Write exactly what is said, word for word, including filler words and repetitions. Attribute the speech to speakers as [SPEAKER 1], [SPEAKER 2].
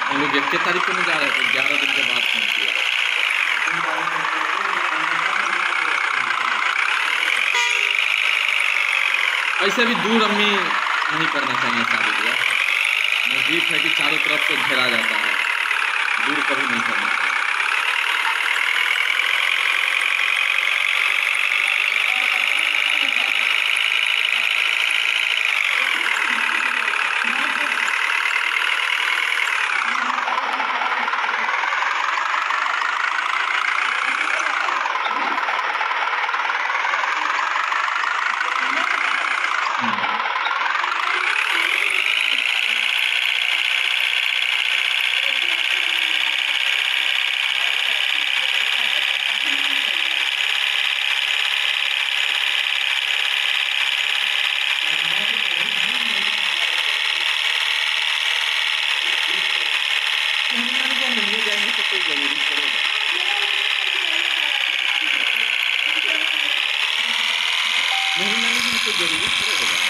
[SPEAKER 1] हम लोग इक्कीस तारीख को नहीं जा रहे थे, ग्यारह दिन के बाद फोन किया। ऐसे भी दूर अम्मी नहीं करना चाहिए शादी ब्याह। नज़दीक है कि चारों तरफ से घेरा जाता है, दूर कभी नहीं करना चाहिए। मिलने जाएंगे तो कोई जरूरी पड़ेगा। नहीं, नहीं, नहीं, तो जरूरी पड़ेगा।